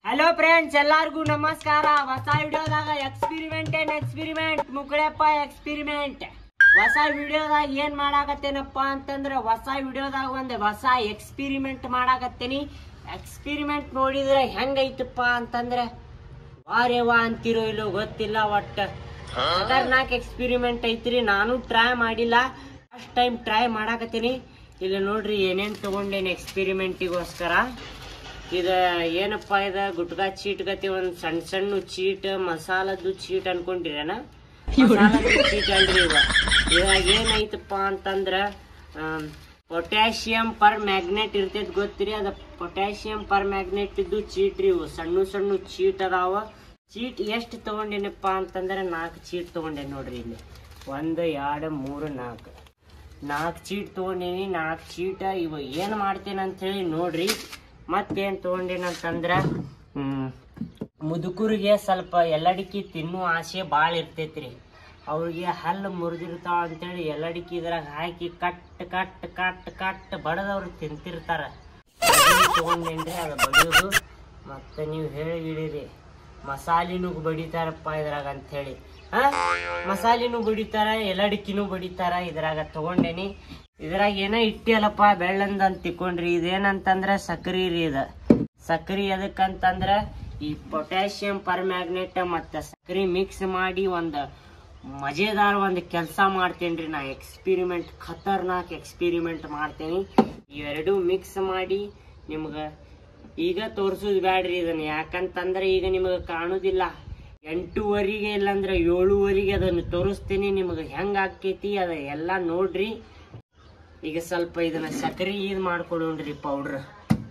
Hello friends, ಎಲ್ಲರಿಗೂ ನಮಸ್ಕಾರ. ಹೊಸ ವಿಡಿಯೋದಾಗ ಎಕ್ಸ್ಪೆರಿಮೆಂಟ್ ಮುಕ್ಕಳಪ್ಪ ಎಕ್ಸ್ಪೆರಿಮೆಂಟ್. ಹೊಸ ವಿಡಿಯೋದಾಗ ಏನ್ ಮಾಡಾಕತ್ತೇನಪ್ಪ ಅಂತಂದ್ರ ಹೊಸ ವಿಡಿಯೋದಾಗ ಒಂದು ಹೊಸ ಎಕ್ಸ್ಪೆರಿಮೆಂಟ್ ಮಾಡಾಕತ್ತೇನಿ. ಎಕ್ಸ್ಪೆರಿಮೆಂಟ್ ನೋಡಿದ್ರೆ ಹೆಂಗೈತಪ್ಪ ಅಂತಂದ್ರೆ ವಾರೇವಾ ಅಂತಿರೋ ಇಲ್ಲೋ ಗೊತ್ತಿಲ್ಲ. ಒಟ್ಟ ಖತರ್ನಾಕ್ ಎಕ್ಸ್ಪೆರಿಮೆಂಟ್ ಐತ್ರಿ. ನಾನು ಟ್ರೈ ಮಾಡಿಲ್ಲ, ಫಸ್ಟ್ ಟೈಮ್ ಟ್ರೈ ಮಾಡಾಕತ್ತೀನಿ. ಇಲ್ಲ ನೋಡ್ರಿ ಏನೇನ್ ತಗೊಂಡೇನಿ ಎಕ್ಸ್ಪೆರಿಮೆಂಟಿಗೋಸ್ಕರ. ಇದು ಏನಪ್ಪಾ ಇದ ಗುಟ್ಕಾ ಚೀಟ್ ಗತಿ ಒಂದ್ ಸಣ್ಣ ಸಣ್ಣ ಚೀಟ್, ಮಸಾಲದ್ದು ಚೀಟ್ ಅನ್ಕೊಂಡಿರೇನ? ಚೀಟ್ ಅಲ್ರಿ ಇವಾಗ ಏನೈತಪ್ಪ ಅಂತಂದ್ರ ಪೊಟ್ಯಾಷಿಯಂ ಪರ್ ಮ್ಯಾಗ್ನೆಟ್ ಇರ್ತೈತಿ ಗೊತ್ತಿರಿ. ಅದ ಪೊಟ್ಯಾಷಿಯಂ ಪರ್ ಮ್ಯಾಗ್ನೆಟ್ ಇದ್ದು ಚೀಟ್ ರೀ. ಇವು ಸಣ್ಣ ಸಣ್ಣ ಚೀಟ್ ಅದಾವ. ಚೀಟ್ ಎಷ್ಟು ತಗೊಂಡೇನಪ್ಪ ಅಂತಂದ್ರ 4 ಚೀಟ್ ತಗೊಂಡೇನಿ ನೋಡ್ರಿ. ಇಲ್ಲಿ 1 2 3 4 ಚೀಟ್ ತಗೊಂಡೇನಿ. 4 ಚೀಟ ಇವ ಏನ್ ಮಾಡ್ತೇನೆ ಅಂತ ಹೇಳಿ ನೋಡ್ರಿ. ಮತ್ತೇನ್ ತಗೊಂಡೇನಂತಂದ್ರ ಮುದುಕರಿಗೆ ಸ್ವಲ್ಪ ಎಲ್ಲಡಿಕಿ ತಿನ್ನೋ ಆಸೆ ಭಾಳ ಇರ್ತೈತ್ರಿ. ಅವ್ರಿಗೆ ಹಲ್ಲು ಮುರಿದಿರ್ತಾವ ಅಂತೇಳಿ ಎಲ್ಲಡಿಕಿ ಇದ್ರಾಗ ಹಾಕಿ ಕಟ್ ಕಟ್ ಕಟ್ ಕಟ್ ಬಡದವ್ರು ತಿಂತಿರ್ತಾರ. ತಗೊಂಡೇನ್ರಿ ಅದು ಬಡಿಯೋದು. ಮತ್ತೆ ನೀವು ಹೇಳಿರಿ ಮಸಾಲಿನೂ ಬಡಿತಾರಪ್ಪ ಇದ್ರಾಗ ಅಂತ ಹೇಳಿ. ಮಸಾಲಿನೂ ಬಡಿತಾರ, ಎಲ್ಲಡಿಕಿನೂ ಬಡಿತಾರ. ಇದ್ರಾಗ ತಗೊಂಡೇನಿ. ಇದ್ರಾಗ ಏನ ಇಟ್ಟಿಯಲ್ಲಪ್ಪ ಬೆಳ್ಳಂದ ಅಂತ ತಿಕ್ಕೊಂಡ್ರಿ. ಇದೇನಂತಂದ್ರ ಸಕ್ರಿ ರೀ. ಇದ ಸಕ್ರಿ ಎದಕ್ಕಂತಂದ್ರ ಈ ಪೊಟ್ಯಾಷಿಯಂ ಪರ್ ಮ್ಯಾಗ್ನೆಟ್ ಮತ್ತ ಸಕ್ರಿ ಮಿಕ್ಸ್ ಮಾಡಿ ಒಂದ್ ಮಜೇದಾರ್ ಒಂದ್ ಕೆಲ್ಸ ಮಾಡ್ತೇನ್ರಿ ನಾ. ಎಕ್ಸ್ಪೆರಿಮೆಂಟ್, ಖತರ್ನಾಕ್ ಎಕ್ಸ್ಪೆರಿಮೆಂಟ್ ಮಾಡ್ತೇನಿ. ಇವೆರಡು ಮಿಕ್ಸ್ ಮಾಡಿ ನಿಮ್ಗ ಈಗ ತೋರ್ಸುದ್ ಬ್ಯಾಡ್ರಿ ಇದನ್ನ. ಯಾಕಂತಂದ್ರ ಈಗ ನಿಮ್ಗ ಕಾಣುದಿಲ್ಲ. 8:30 ಇಲ್ಲಾಂದ್ರ 7:30 ಅದನ್ನ ತೋರಿಸ್ತೀನಿ. ನಿಮ್ಗ ಹೆಂಗ್ ಆಕೇತಿ ಅದ ಎಲ್ಲಾ ನೋಡ್ರಿ. ಈಗ ಸ್ವಲ್ಪ ಇದನ್ನ ಸಕ್ಕರೆ ಇದ್ ಮಾಡ್ಕೊಡೋಣ್ರಿ ಪೌಡ್ರ್.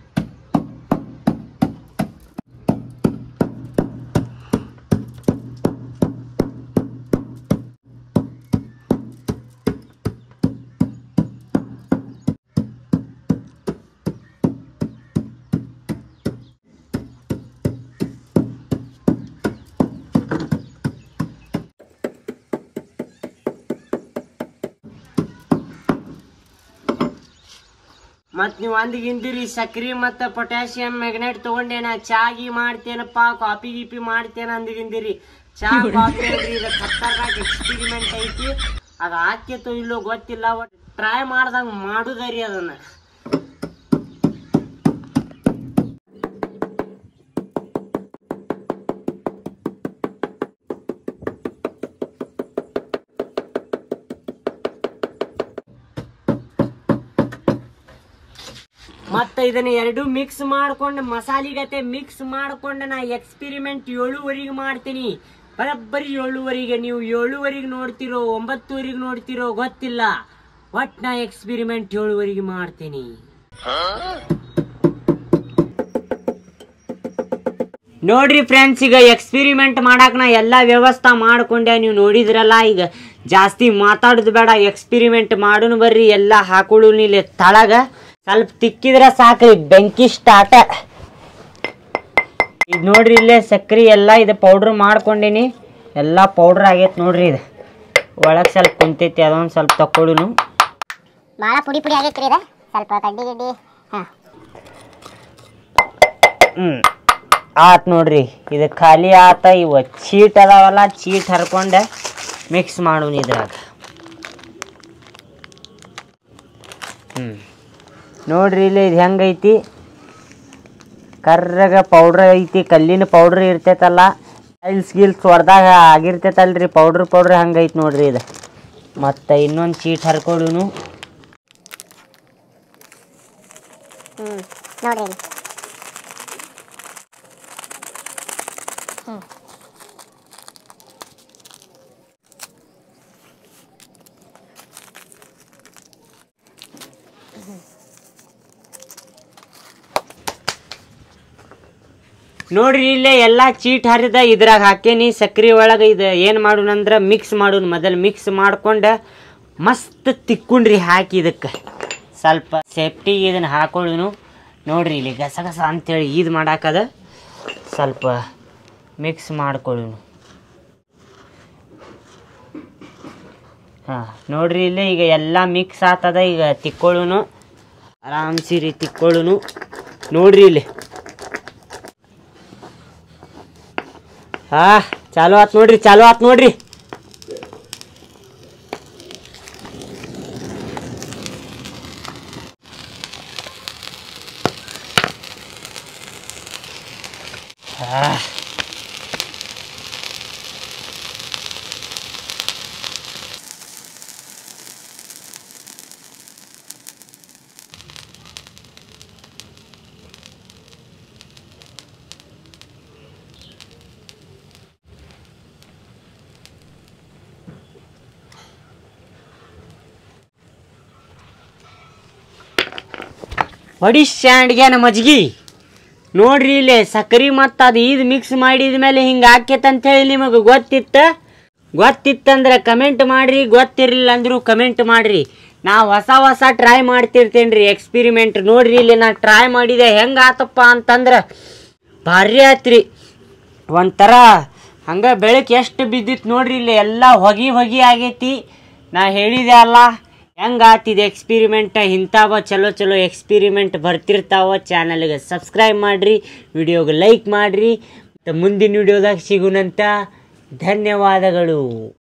ಮತ್ ನೀವ್ ಅಂದಿಗಿಂದಿರಿ ಸಕ್ರಿ ಮತ್ತ ಪೊಟ್ಯಾಷಿಯಂ ಮ್ಯಾಗ್ನೆಟ್ ತಗೊಂಡೇನ ಚಾಗಿ ಮಾಡ್ತೇನಪ್ಪ, ಕಾಫಿ ಗೀಪಿ ಮಾಡ್ತೇನ ಅಂದಿಗಿಂದಿರಿ. ಚಾ ಕಾಫಿ ಅಲ್ರಿ. ಇದು ಖತರ್ನಾಕ್ ಎಕ್ಸ್ಪೆರಿಮೆಂಟ್ ಐತಿ. ಅದ ಹಾಕೇತೋ ಇಲ್ಲೋ ಗೊತ್ತಿಲ್ಲ. ಟ್ರೈ ಮಾಡ್ದಂಗ ಮಾಡುದರಿ ಅದನ್ನ. ಮತ್ತ ಇದನ್ನ ಎರಡು ಮಿಕ್ಸ್ ಮಾಡ್ಕೊಂಡು ಮಸಾಲಿಗತೆ ಮಿಕ್ಸ್ ಮಾಡ್ಕೊಂಡು ನಾ ಎಕ್ಸ್ಪೆರಿಮೆಂಟ್ 7:30 ಮಾಡ್ತೀನಿ. ಬರಬ್ಬರಿ 7:30. ನೀವು 7:30 ನೋಡ್ತಿರೋ 9:30 ನೋಡ್ತಿರೋ ಗೊತ್ತಿಲ್ಲ. ಒಟ್ ನಾ ಎಕ್ಸ್ಪೆರಿಮೆಂಟ್ 7:30 ಮಾಡ್ತೀನಿ. ನೋಡ್ರಿ ಫ್ರೆಂಡ್ಸ್, ಈಗ ಎಕ್ಸ್ಪೆರಿಮೆಂಟ್ ಮಾಡಾಕ ನಾ ಎಲ್ಲಾ ವ್ಯವಸ್ಥೆ ಮಾಡ್ಕೊಂಡೆ. ನೀವು ನೋಡಿದ್ರಲ್ಲ. ಈಗ ಜಾಸ್ತಿ ಮಾತಾಡುದು ಬೇಡ, ಎಕ್ಸ್ಪೆರಿಮೆಂಟ್ ಮಾಡೋಣ ಬರ್ರಿ. ಎಲ್ಲಾ ಹಾಕೊಳ್ಳು ಇಲ್ಲಿ ತಳಗ. ಸ್ವಲ್ಪ ತಿಕ್ಕಿದ್ರೆ ಸಾಕ್ರಿ, ಬೆಂಕಿ ಸ್ಟಾರ್ಟ್. ಇದು ನೋಡ್ರಿ ಇಲ್ಲೇ ಸಕ್ರಿ ಎಲ್ಲ ಇದು ಪೌಡ್ರ್ ಮಾಡ್ಕೊಂಡೀನಿ. ಎಲ್ಲ ಪೌಡ್ರ್ ಆಗೈತೆ ನೋಡ್ರಿ. ಇದು ಒಳಗೆ ಸ್ವಲ್ಪ ಕುಂತೈತಿ, ಅದೊಂದು ಸ್ವಲ್ಪ ತಕ್ಕೊಡುನು. ಭಾಳ ಪುಡಿ ಪುಡಿ ಆಗೈತ್ರಿ. ಇದು ಸ್ವಲ್ಪ ಕಡ್ಡಿ ಗಿಡ್ಡಿ ಆತ್ ನೋಡ್ರಿ. ಇದು ಖಾಲಿ ಆತ. ಇವ ಚೀಟ್ ಅದಾವಲ್ಲ, ಚೀಟ್ ಹರ್ಕೊಂಡು ಮಿಕ್ಸ್ ಮಾಡೋಣ ಇದ್ರಾಗ. ನೋಡ್ರಿ ಇಲ್ಲಿ ಇದು ಹೆಂಗೈತಿ. ಕರ್ರಗ ಪೌಡ್ರ್ ಐತಿ. ಕಲ್ಲಿನ ಪೌಡ್ರ್ ಇರ್ತೈತಲ್ಲ, ಟೈಲ್ಸ್ ಗಿಲ್ಸ್ ಹೊಡೆದಾಗ ಆಗಿರ್ತೈತಲ್ರಿ ಪೌಡ್ರ್ ಹಂಗೈತಿ ನೋಡ್ರಿ ಇದು. ಮತ್ತು ಇನ್ನೊಂದು ಚೀಟ್ ಹರ್ಕೊಡುನು. ನೋಡ್ರಿ ನೋಡ್ರಿ ಇಲ್ಲೇ ಎಲ್ಲ ಚೀಟ್ ಹರಿದ ಇದ್ರಾಗ ಹಾಕೇನಿ. ಸಕ್ರಿ ಒಳಗೆ ಇದು ಏನು ಮಾಡೋಣ ಅಂದ್ರೆ ಮಿಕ್ಸ್ ಮಾಡೋಣ. ಮೊದಲು ಮಿಕ್ಸ್ ಮಾಡ್ಕೊಂಡು ಮಸ್ತ್ ತಿಕ್ಕೊಂಡ್ರಿ ಹಾಕಿ. ಇದಕ್ಕೆ ಸ್ವಲ್ಪ ಸೇಫ್ಟಿಗೆ ಇದನ್ನು ಹಾಕೊಳ್ಳೋನು. ನೋಡ್ರಿ ಇಲ್ಲಿ ಗಸಗಸ ಅಂತೇಳಿ ಇದು ಮಾಡಾಕದ. ಸ್ವಲ್ಪ ಮಿಕ್ಸ್ ಮಾಡ್ಕೊಳ್ಳೋನು. ಹಾಂ ನೋಡ್ರಿ ಇಲ್ಲಿ ಈಗ ಎಲ್ಲ ಮಿಕ್ಸ್ ಆಗ್ತದ. ಈಗ ತಿಕ್ಕೊಳ್ಳೋನು ಆರಾಮ್ಸಿರಿ ತಿಕ್ಕೊಳ್ಳೋನು. ನೋಡ್ರಿ ಇಲ್ಲಿ ಚಾಲು ಆತ್ ನೋಡ್ರಿ ಹೊಡಿ ಶಾಂಡ್ಗೆ ನಮ್ಮ ಮಜ್ಗಿ ನೋಡ್ರಿ ಇಲ್ಲಿ ಸಕ್ಕರೆ ಮತ್ತು ಅದು ಇದು ಮಿಕ್ಸ್ ಮಾಡಿದ ಮೇಲೆ ಹಿಂಗೆ ಆಕೇತಂತೇಳಿ ನಿಮಗೆ ಗೊತ್ತಿತ್ತಂದ್ರೆ ಕಮೆಂಟ್ ಮಾಡಿರಿ, ಗೊತ್ತಿರಲಿಲ್ಲ ಅಂದರೂ ಕಮೆಂಟ್ ಮಾಡಿರಿ. ನಾ ಹೊಸ ಟ್ರೈ ಮಾಡ್ತಿರ್ತೇನೆ ರೀ ಎಕ್ಸ್ಪಿರಿಮೆಂಟ್. ನೋಡ್ರಿ ಇಲ್ಲಿ ನಾ ಟ್ರೈ ಮಾಡಿದೆ, ಹೆಂಗೆ ಆತಪ್ಪ ಅಂತಂದ್ರೆ ಭಾರಿ ಆತ್ರಿ. ಒಂಥರ ಹಂಗೆ ಬೆಳಕು ಎಷ್ಟು ಬಿದ್ದಿತ್ತು ನೋಡ್ರಿ, ಇಲ್ಲಿ ಎಲ್ಲ ಹೊಗೆ ಆಗೈತಿ. ನಾ ಹೇಳಿದೆ ಅಲ್ಲ ಹೆಂಗೆ ಆತಿದೆ ಎಕ್ಸ್ಪಿರಿಮೆಂಟ್. ಇಂಥವ ಚಲೋ ಎಕ್ಸ್ಪಿರಿಮೆಂಟ್ ಬರ್ತಿರ್ತಾವ. ಚಾನಲ್ಗೆ ಸಬ್ಸ್ಕ್ರೈಬ್ ಮಾಡಿರಿ, ವಿಡಿಯೋಗೆ ಲೈಕ್ ಮಾಡಿರಿ. ಮುಂದಿನ ವಿಡಿಯೋದಾಗ ಸಿಗುನಂತ ಧನ್ಯವಾದಗಳು.